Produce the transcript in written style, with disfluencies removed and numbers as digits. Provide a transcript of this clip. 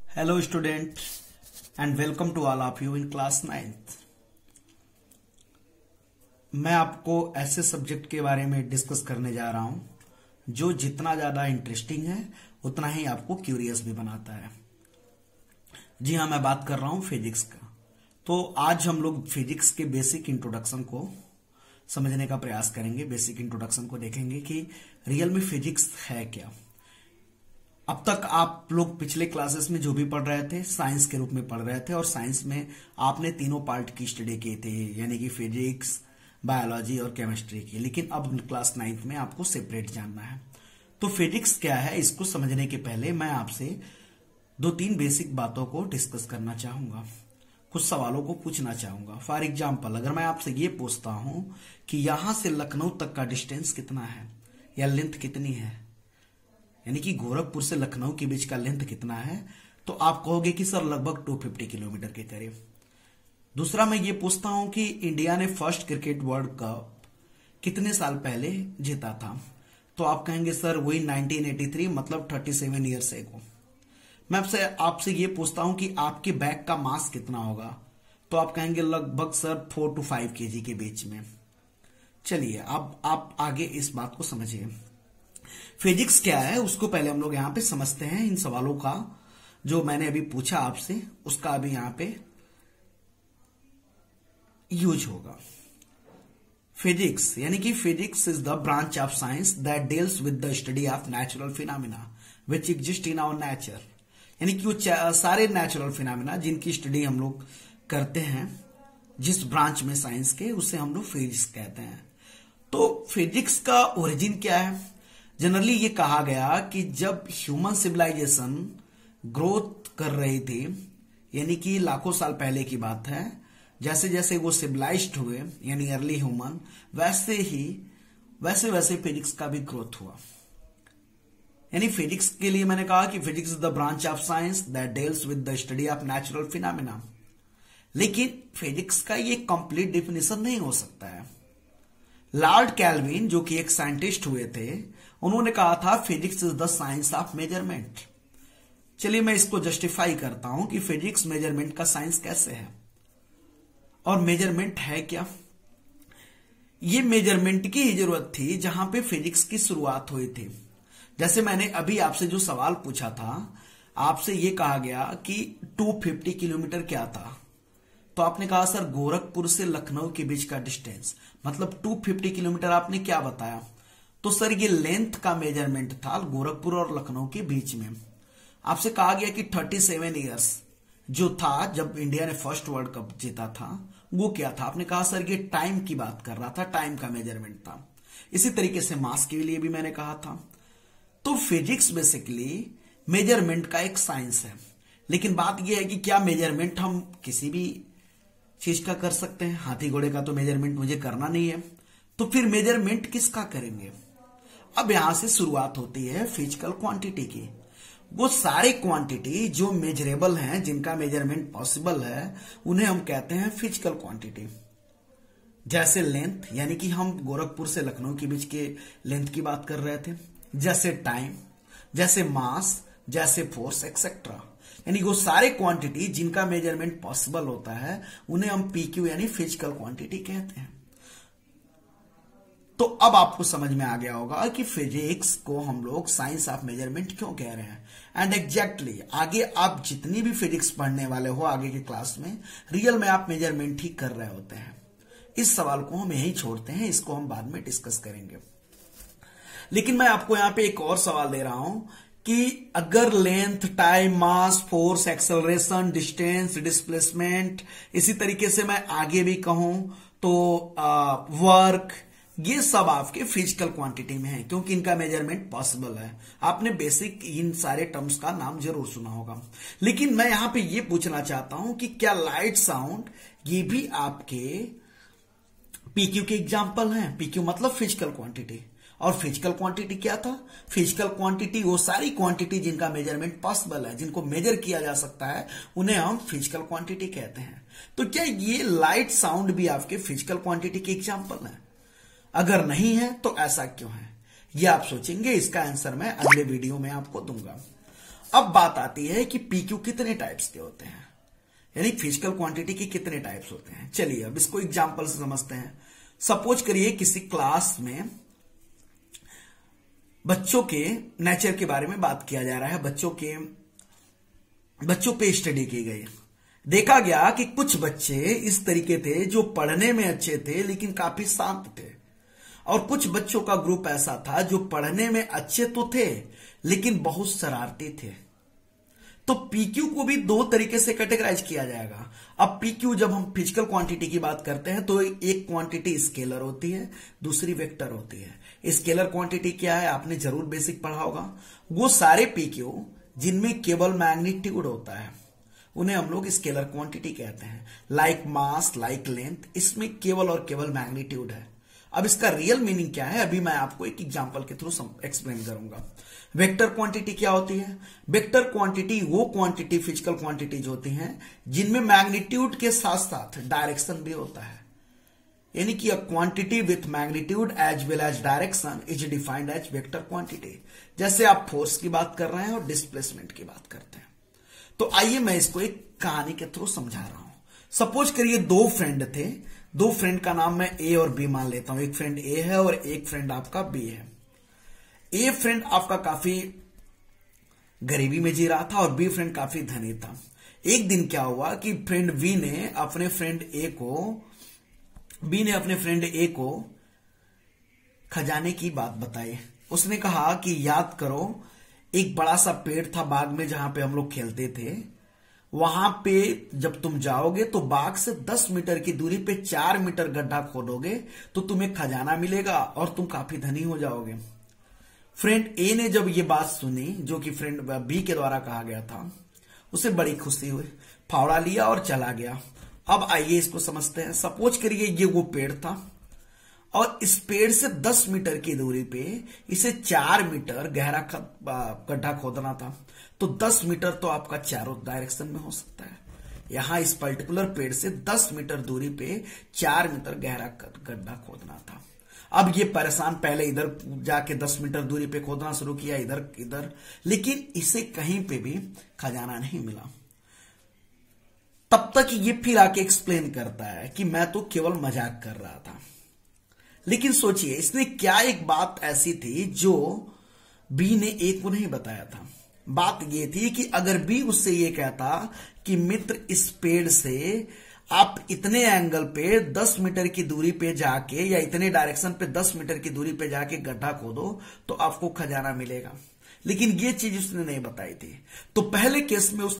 Hello student and welcome to all of you in class 9th। मैं आपको ऐसे subject के बारे में डिस्कस करने जा रहा हूं जो जितना ज्यादा इंटरेस्टिंग है उतना ही आपको क्यूरियस भी बनाता है। जी हाँ, मैं बात कर रहा हूं फिजिक्स का। तो आज हम लोग फिजिक्स के बेसिक इंट्रोडक्शन को समझने का प्रयास करेंगे। बेसिक इंट्रोडक्शन को देखेंगे कि रियल में फिजिक्स है क्या। अब तक आप लोग पिछले क्लासेस में जो भी पढ़ रहे थे साइंस के रूप में पढ़ रहे थे और साइंस में आपने तीनों पार्ट की स्टडी की थी, यानी कि फिजिक्स, बायोलॉजी और केमिस्ट्री की। लेकिन अब क्लास 9th में आपको सेपरेट जानना है। तो फिजिक्स क्या है, इसको समझने के पहले मैं आपसे 2-3 बेसिक बातों को डिस्कस करना चाहूंगा, कुछ सवालों को पूछना चाहूंगा। फॉर एग्जाम्पल, अगर मैं आपसे ये पूछता हूं कि यहां से लखनऊ तक का डिस्टेंस कितना है या लेंथ कितनी है, यानी कि गोरखपुर से लखनऊ के बीच का लेंथ कितना है, तो आप कहोगे कि सर लगभग 250 किलोमीटर के करीब। दूसरा, मैं ये पूछता हूं कि इंडिया ने फर्स्ट क्रिकेट वर्ल्ड कप कितने साल पहले जीता था, तो आप कहेंगे सर वही 1983, मतलब 37 ईयर्स एगो। मैं आपसे ये पूछता हूं कि आपके बैग का मास कितना होगा, तो आप कहेंगे लगभग सर 4 to 5 kg के बीच में। चलिए अब आप आगे इस बात को समझिए। फिजिक्स क्या है उसको पहले हम लोग यहां पे समझते हैं। इन सवालों का जो मैंने अभी पूछा आपसे उसका अभी यहां पे यूज होगा। फिजिक्स यानी कि physics is the branch of science that deals with the study of natural phenomena which exist in our nature, यानी कि वो सारे नेचुरल फिनोमिना जिनकी स्टडी हम लोग करते हैं जिस ब्रांच में साइंस के, उसे हम लोग फिजिक्स कहते हैं। तो फिजिक्स का ओरिजिन क्या है? जनरली ये कहा गया कि जब ह्यूमन सिविलाइजेशन ग्रोथ कर रही थी, यानी कि लाखों साल पहले की बात है, जैसे जैसे वो सिविलाइज्ड हुए यानी अर्ली ह्यूमन, वैसे फिजिक्स का भी ग्रोथ हुआ। यानी फिजिक्स के लिए मैंने कहा कि physics is the branch of science that deals with the study of natural phenomena. लेकिन फिजिक्स का ये कंप्लीट डेफिनेशन नहीं हो सकता है। लॉर्ड कैल्विन जो कि एक साइंटिस्ट हुए थे, उन्होंने कहा था physics is the science of measurement. चलिए मैं इसको जस्टिफाई करता हूं कि फिजिक्स मेजरमेंट का साइंस कैसे है और मेजरमेंट है क्या। ये मेजरमेंट की ही जरूरत थी जहां पे फिजिक्स की शुरुआत हुई थी। जैसे मैंने अभी आपसे जो सवाल पूछा था, आपसे ये कहा गया कि 250 किलोमीटर क्या था, तो आपने कहा सर गोरखपुर से लखनऊ के बीच का डिस्टेंस, मतलब 250 किलोमीटर आपने क्या बताया, तो सर ये लेंथ का मेजरमेंट था गोरखपुर और लखनऊ के बीच में। आपसे कहा गया कि 37 ईयर्स जो था जब इंडिया ने फर्स्ट वर्ल्ड कप जीता था, वो क्या था, आपने कहा सर ये टाइम की बात कर रहा था, टाइम का मेजरमेंट था। इसी तरीके से मास के लिए भी मैंने कहा था। तो फिजिक्स बेसिकली मेजरमेंट का एक साइंस है। लेकिन बात यह है कि क्या मेजरमेंट हम किसी भी चीज का कर सकते हैं? हाथी घोड़े का तो मेजरमेंट मुझे करना नहीं है, तो फिर मेजरमेंट किसका करेंगे? अब यहां से शुरुआत होती है फिजिकल क्वांटिटी की। वो सारे क्वांटिटी जो मेजरेबल हैं, जिनका मेजरमेंट पॉसिबल है, उन्हें हम कहते हैं फिजिकल क्वांटिटी। जैसे लेंथ, यानी कि हम गोरखपुर से लखनऊ के बीच के लेंथ की बात कर रहे थे, जैसे टाइम, जैसे मास, जैसे फोर्स एक्सेट्रा, यानी वो सारे क्वांटिटी जिनका मेजरमेंट पॉसिबल होता है उन्हें हम पीक्यू यानी फिजिकल क्वांटिटी कहते हैं। तो अब आपको समझ में आ गया होगा कि फिजिक्स को हम लोग साइंस ऑफ मेजरमेंट क्यों कह रहे हैं। एंड एग्जैक्टली आगे आप जितनी भी फिजिक्स पढ़ने वाले हो आगे की क्लास में, रियल में आप मेजरमेंट ही कर रहे होते हैं। इस सवाल को हम यही छोड़ते हैं, इसको हम बाद में डिस्कस करेंगे। लेकिन मैं आपको यहां पे एक और सवाल दे रहा हूं कि अगर length, time, mass, force, acceleration, distance, displacement, इसी तरीके से मैं आगे भी कहूं तो वर्क, ये सब आपके फिजिकल क्वांटिटी में है क्योंकि इनका मेजरमेंट पॉसिबल है। आपने बेसिक इन सारे टर्म्स का नाम जरूर सुना होगा। लेकिन मैं यहां पे ये पूछना चाहता हूं कि क्या लाइट, साउंड, ये भी आपके पीक्यू के एग्जाम्पल हैं? पीक्यू मतलब फिजिकल क्वांटिटी। और फिजिकल क्वांटिटी क्या था? फिजिकल क्वांटिटी वो सारी क्वांटिटी जिनका मेजरमेंट पॉसिबल है, जिनको मेजर किया जा सकता है, उन्हें हम फिजिकल क्वांटिटी कहते हैं। तो क्या ये लाइट, साउंड भी आपके फिजिकल क्वांटिटी के एग्जाम्पल हैं? अगर नहीं है तो ऐसा क्यों है, ये आप सोचेंगे। इसका आंसर मैं अगले वीडियो में आपको दूंगा। अब बात आती है कि पीक्यू कितने टाइप्स के होते हैं, यानी फिजिकल क्वांटिटी के कितने टाइप्स होते हैं। चलिए अब इसको एग्जांपल से समझते हैं। सपोज करिए किसी क्लास में बच्चों के नेचर के बारे में बात किया जा रहा है, बच्चों पे स्टडी की गई। देखा गया कि कुछ बच्चे इस तरीके थे जो पढ़ने में अच्छे थे लेकिन काफी शांत थे, और कुछ बच्चों का ग्रुप ऐसा था जो पढ़ने में अच्छे तो थे लेकिन बहुत शरारती थे। तो पीक्यू को भी दो तरीके से कैटेगराइज किया जाएगा। अब पीक्यू जब हम फिजिकल क्वांटिटी की बात करते हैं तो एक क्वांटिटी स्केलर होती है, दूसरी वेक्टर होती है। स्केलर क्वांटिटी क्या है, आपने जरूर बेसिक पढ़ा होगा। वो सारे पीक्यू जिनमें केवल मैग्नीट्यूड होता है उन्हें हम लोग स्केलर क्वांटिटी कहते हैं। लाइक मास, लाइक लेंथ, इसमें केवल और केवल मैग्नीट्यूड है। अब इसका रियल मीनिंग क्या है अभी मैं आपको एक एग्जांपल के थ्रू एक्सप्लेन करूंगा। वेक्टर क्वांटिटी क्या होती है? वेक्टर क्वांटिटी वो क्वांटिटी फिजिकल क्वांटिटीज होती हैं जिनमें मैग्नीट्यूड के साथ साथ डायरेक्शन भी होता है, यानी कि a quantity with magnitude as well as direction is defined as vector quantity. जैसे आप फोर्स की बात कर रहे हैं और डिस्प्लेसमेंट की बात करते हैं। तो आइए मैं इसको एक कहानी के थ्रू समझा रहा हूं। सपोज करिए दो फ्रेंड थे, दो फ्रेंड का नाम मैं ए और बी मान लेता हूं। एक फ्रेंड ए है और एक फ्रेंड आपका बी है। ए फ्रेंड आपका काफी गरीबी में जी रहा था और बी फ्रेंड काफी धनी था। एक दिन क्या हुआ कि फ्रेंड बी ने अपने फ्रेंड ए को खजाने की बात बताई। उसने कहा कि याद करो एक बड़ा सा पेड़ था बाग में जहां पे हम लोग खेलते थे, वहां पे जब तुम जाओगे तो बाग से 10 मीटर की दूरी पे 4 मीटर गड्ढा खोदोगे तो तुम्हें खजाना मिलेगा और तुम काफी धनी हो जाओगे। फ्रेंड ए ने जब ये बात सुनी जो कि फ्रेंड बी के द्वारा कहा गया था, उसे बड़ी खुशी हुई, फावड़ा लिया और चला गया। अब आइए इसको समझते हैं। सपोज करिए ये वो पेड़ था और इस पेड़ से 10 मीटर की दूरी पे इसे 4 मीटर गहरा गड्ढा खोदना था। तो 10 मीटर तो आपका चारों डायरेक्शन में हो सकता है। यहां इस पर्टिकुलर पेड़ से 10 मीटर दूरी पे 4 मीटर गहरा गड्ढा खोदना था। अब ये परेशान पहले इधर जाके 10 मीटर दूरी पे खोदना शुरू किया, इधर, लेकिन इसे कहीं पे भी खजाना नहीं मिला। तब तक ये फिर आके एक्सप्लेन करता है कि मैं तो केवल मजाक कर रहा था। लेकिन सोचिए इसने क्या एक बात ऐसी थी जो बी ने ए को नहीं बताया था। बात ये थी कि अगर बी उससे ये कहता कि मित्र इस पेड़ से आप इतने एंगल पे 10 मीटर की दूरी पे जाके या इतने डायरेक्शन पे 10 मीटर की दूरी पे जाके गड्ढा खोदो तो आपको खजाना मिलेगा, लेकिन ये चीज उसने नहीं बताई थी। तो पहले केस में